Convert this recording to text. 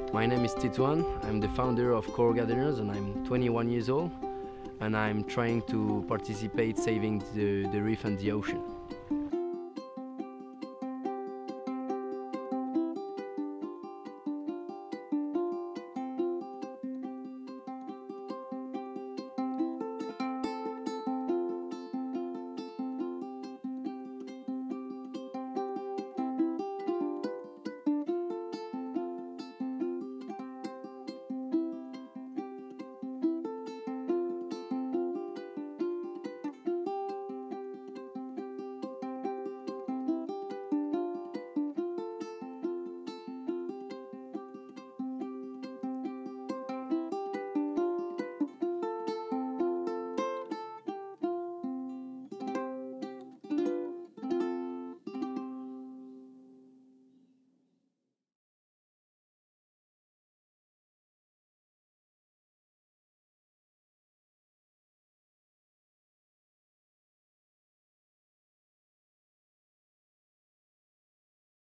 My name is Titouan. I'm the founder of Coral Gardeners and I'm 21 years old and I'm trying to participate saving the reef and the ocean.